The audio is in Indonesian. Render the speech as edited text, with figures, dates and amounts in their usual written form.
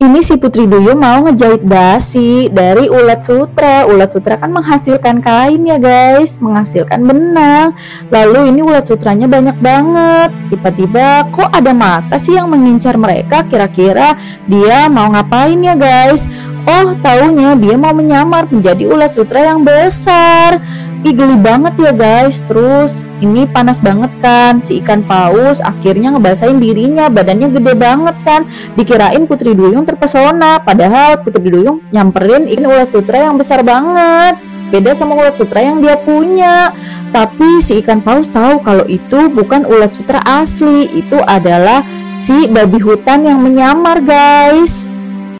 Ini si Putri Duyung mau ngejahit dasi dari ulat sutra. Ulat sutra kan menghasilkan kain ya guys, menghasilkan benang. Lalu ini ulat sutranya banyak banget. Tiba-tiba kok ada mata sih yang mengincar mereka? Kira-kira dia mau ngapain ya guys? Oh, taunya dia mau menyamar menjadi ulat sutra yang besar. Ih, geli banget ya guys. Terus ini panas banget kan, si ikan paus akhirnya ngebasahin dirinya, badannya gede banget kan. Dikirain Putri Duyung terpesona, padahal Putri Duyung nyamperin ikan ulat sutra yang besar banget. Beda sama ulat sutra yang dia punya. Tapi si ikan paus tahu kalau itu bukan ulat sutra asli, itu adalah si babi hutan yang menyamar guys.